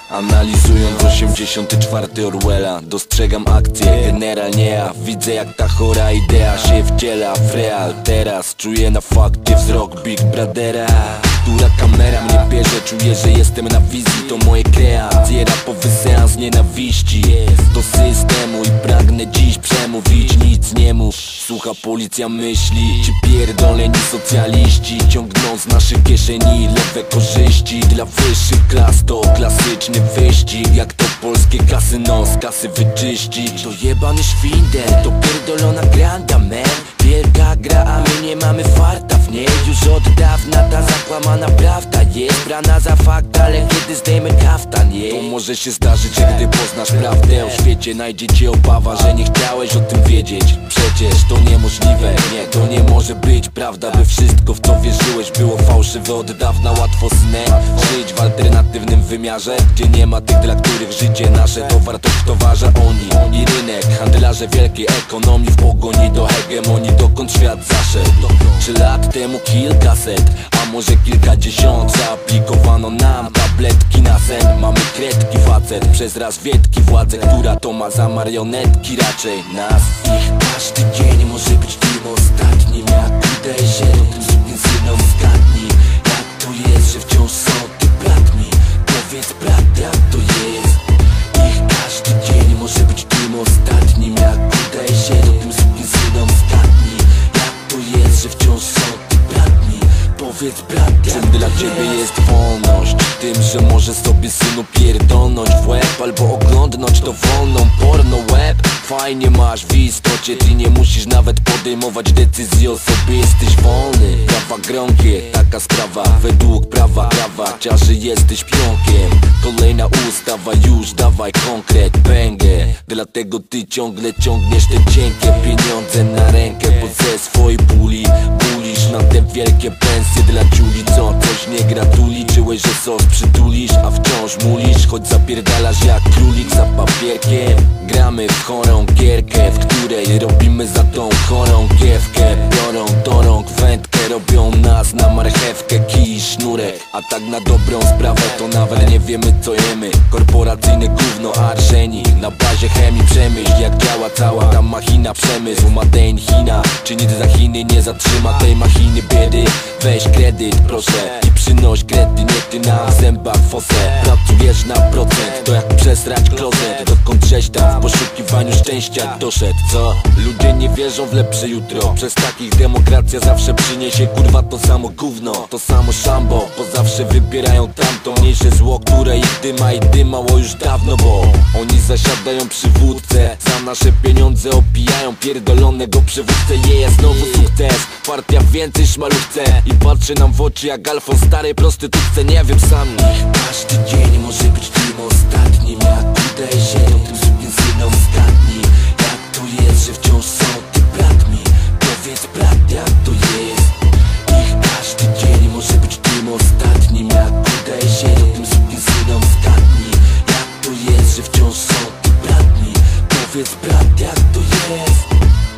Analizując 84 Orwella, dostrzegam akcję. Generalnie ja widzę, jak ta chora idea się wciela w real. Teraz czuję na fakcie wzrok Big Brothera, która kamera mnie bierze. Czuję, że jestem na wizji, to moje kreacje. Rapowy seans nienawiści do systemu i pragnę dziś przemówić. Nic nie mów, słucha policja myśli. Ci pierdoleni socjaliści ciągną z naszych kieszeni lewe korzyści. Dla wyższych klas to klasyczny wyścig, jak to polskie kasyno z kasy wyczyścić. To jebany szwindel, to pierdolona granda, man. Wielka gra, a my nie mamy farta w niej. Już od dawna ta zakłamana prawda jest brana za fakt, ale kiedy zdejmę kaftan jej, to może się zdarzyć, gdy poznasz prawdę o świecie. Najdzie cię obawa, że nie chciałeś o tym wiedzieć. Przecież to niemożliwe, nie, to nie może być prawda, by wszystko, w co wierzyłeś, było fałszywe od dawna. Łatwo synek żyć w alternatywnym wymiarze, gdzie nie ma tych, dla których życie nasze to wartość towarza. Oni i rynek, handlarze wielkiej ekonomii w pogoni do hegemonii, dokąd świat zaszedł. 3 lat temu kilkaset, a może kilkadziesiąt, zaaplikowano nam tabletki na sen. Mamy kredki facet, przez raz wiedki władzę, która to ma za marionetki raczej nas. Ich każdy dzień może być tym ostatnim. Jak udaje się do tym sukinsynom, zgadnij, jak to jest, że wciąż są ty bratmi. Powiedz brat, jak to jest. Ich każdy dzień może być tym ostatnim. Jak udaje się do tym sukinsynom, zgadnij, jak to jest, że wciąż są ty bratmi. Powiedz brat, czym dla ciebie jest wolność? Tym, że możesz sobie synu pierdolnąć w łeb, albo oglądnąć to wolną porno web. Fajnie masz w istocie, ty nie musisz nawet podejmować decyzji o sobie. Jesteś wolny, prawa gromkie, taka sprawa. Według prawa ciarzy jesteś pionkiem. Kolejna ustawa, już dawaj konkret, pęgę. Dlatego ty ciągle ciągniesz te cienkie pieniądze na rękę, bo ze swojej puli bulisz na te wielkie pensje dla ciuli. Co, coś nie gratuli? Liczyłeś, że sos przytulisz, a wciąż mulisz, choć zapierdalasz jak królik za papierkiem. Gramy w chorą gierkę, w której robimy za tą chorą giewkę. Biorą do rąk wędkę, robią nas na marchewkę, kij i sznurek. A tak na dobrą sprawę to nawet nie wiemy, co jemy. Korporacyjne gówno, arsenik na bazie chemii. Przemyśl, jak działa cała ta machina. Przemysł, Made in China, czy nic za Chiny nie zatrzyma tej machiny biedy. Weź kredyt proszę i przynoś kredy, nie ty na zębach fosę. Pracujesz na procent, to jak przesrać klozet. Dokąd żeś tam w poszukiwaniu szczęścia doszedł, co? Ludzie nie wierzą w lepsze jutro, przez takich demokracja zawsze przyniesie kurwa to samo gówno, to samo szambo, bo zawsze wybierają tamto mniejsze zło, które ich dymało już dawno. Bo oni zasiadają przy wódce, za nasze pieniądze opijają pierdolonego przywódcę. Jest znowu sukces, partia więcej szmalu chce i patrzy nam w oczy jak Alfon starej prostytutce. Nie wiem sam, każdy dzień może być tym ostatnim. Jak udaje się do tym sukinsynom, zgadnij, jak to jest, że wciąż są ty bratmi. Powiedz brat, jak to jest. Ich każdy dzień może być tym ostatnim. Jak udaje się do tym sukinsynom, zgadnij, jak to jest, że wciąż są ty bratmi. Powiedz brat, jak to jest.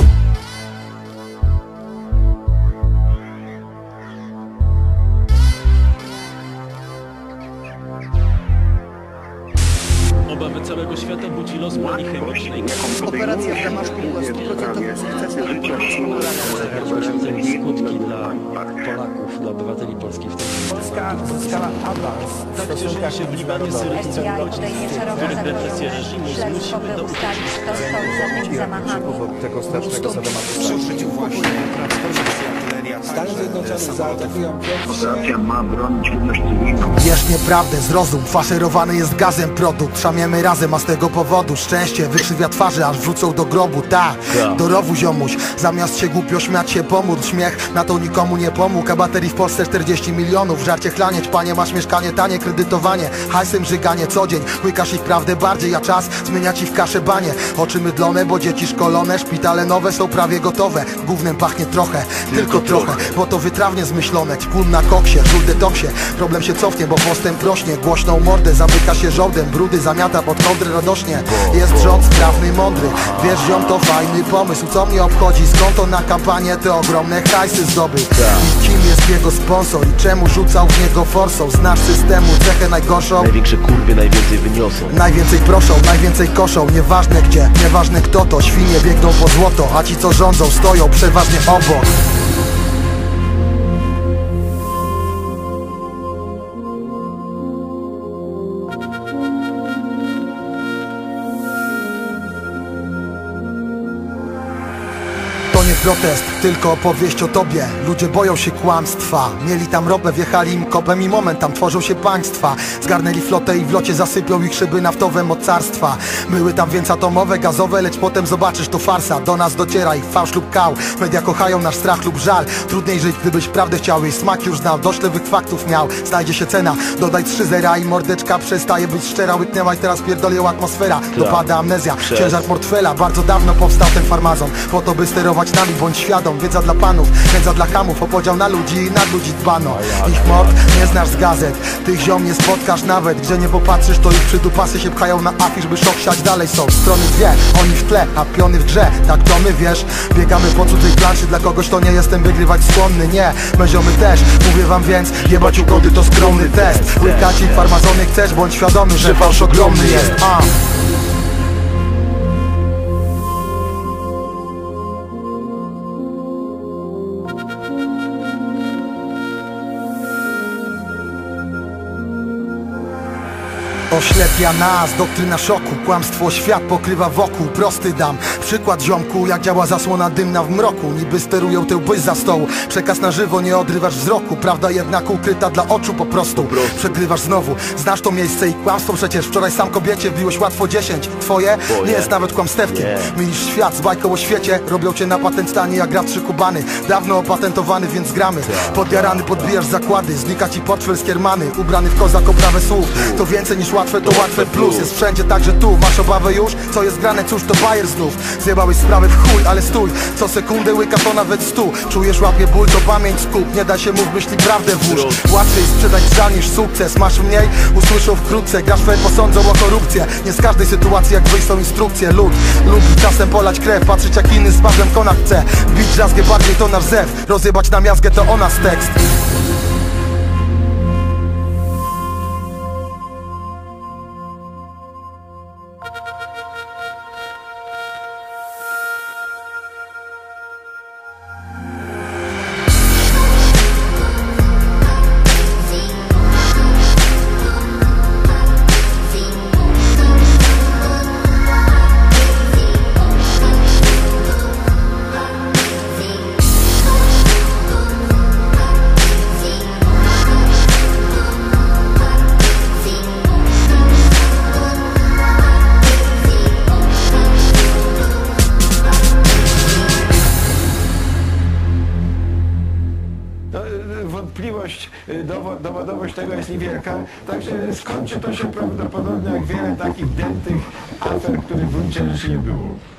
Obawy całego świata budzi los broni chemicznej. Operacja w Damaszku była 100% sukcesem. Skutki dla Polaków, dla obywateli polskich w tym Polska zyskała awans w stosunkach się w Libanie, Syrii, których represje reżimu zmusiły do od tego strasznego sadomasochizmu. Stany Zjednoczone zaatakują Operacja ma bronić ludność cywilną. Wiesz nieprawdę, zrozum, faszerowany jest gazem produkt. Szamiemy razem, a z tego powodu szczęście wykrzywia twarze, aż wrzucą do grobu. Do rowu ziomuś, zamiast się głupio śmiać się pomódl. Śmiech na to nikomu nie pomógł, a baterii w Polsce 40 milionów. Żarcie chlanieć, panie, masz mieszkanie tanie, kredytowanie, hajsem żyganie co dzień. Łykasz ich prawdę bardziej, a czas zmienia ci w kaszę banie. Oczy mydlone, bo dzieci szkolone, szpitale nowe są prawie gotowe. Gównem pachnie trochę, tylko trochę, bo to wytrawnie zmyślone. Ćpun na koksie, żul detoksie, problem się cofnie, bo postęp rośnie. Głośną mordę, zamyka się żołdem, brudy zamiata pod kołdrę radośnie. Jest rząd sprawny, mądry, wiesz ziom, to fajny pomysł. Co mnie obchodzi, skąd to na kampanię te ogromne hajsy zdobyć? I ci Kim jest jego sponsor i czemu rzucał w niego forsą? Znasz systemu cechę najgorszą? Największe kurwy najwięcej wyniosą. Najwięcej proszą, najwięcej koszą. Nieważne gdzie, nieważne kto to. Świnie biegną po złoto, a ci co rządzą stoją przeważnie obok. To nie protest, tylko opowieść o tobie. Ludzie boją się kłamstwa. Mieli tam ropę, wjechali im kopem i moment tam tworzą się państwa. Zgarnęli flotę i w locie zasypią ich szyby naftowe mocarstwa. Były tam więc atomowe, gazowe, lecz potem zobaczysz to farsa. Do nas dociera ich fałsz lub kał. Media kochają nasz strach lub żal. Trudniej żyć, gdybyś prawdę chciał, jej smak już znał. Dość lewych faktów miał, znajdzie się cena. Dodaj 3 zera i mordeczka przestaje być szczera. Łyknęła i teraz pierdoliła atmosfera. Dopada amnezja, ciężar portfela. Bardzo dawno powstał ten farmazon, po to by sterować nami, bądź świadom. Wiedza dla panów, wiedza dla hamów. O podział na ludzi i nad ludzi dbano. Ich mord nie znasz z gazet, tych ziom nie spotkasz nawet. Gdzie nie popatrzysz, to ich przydupasy się pchają na afisz, by szok siać dalej są. Strony dwie, oni w tle, a piony w grze. Tak to my, wiesz, biegamy po cudzej planszy. Dla kogoś to nie jestem wygrywać skłonny, nie. My ziomy też, mówię wam więc, jebać ugody to skromny test. Łykać ich farmazony chcesz, bądź świadomy, że fałsz ogromny jest. Oślepia nas doktryna szoku, kłamstwo świat pokrywa wokół. Prosty dam przykład ziomku, jak działa zasłona dymna w mroku. Niby sterują tył byś za stołu, przekaz na żywo nie odrywasz wzroku. Prawda jednak ukryta dla oczu po prostu. Przegrywasz znowu, znasz to miejsce i kłamstwo przecież. Wczoraj sam kobiecie wbiłeś łatwo 10. Twoje nie jest nawet kłamstewkiem. Mylisz świat z bajką o świecie, robią cię na patent stanie jak gra 3 kubany. Dawno opatentowany, więc gramy. Podjarany podbijasz zakłady, znika ci portfel skiermany. Ubrany w kozak oprawę słów, to więcej niż łatwe, to łatwe plus. Jest wszędzie, także tu. Masz obawę już? Co jest grane? Cóż to bajer znów. Zjebałeś sprawę w chuj, ale stój. Co sekundę łyka to nawet 100. Czujesz łapie ból, to pamięć skup. Nie da się mów, myśli prawdę włóż. Łatwiej sprzedać żal niż sukces. Masz mniej? Usłyszą wkrótce. Grasz fair, posądzą o korupcję. Nie z każdej sytuacji jak wyjść są instrukcje. Lud lubi czasem polać krew, patrzeć jak inny z parzem konak chce. Bić drzazgę bardziej to nasz zew. Rozjebać na miazgę to o nas tekst. Wątpliwość, dowodowość tego jest niewielka, także skończy to się prawdopodobnie jak wiele takich dętych afer, których w gruncie rzeczy nie było.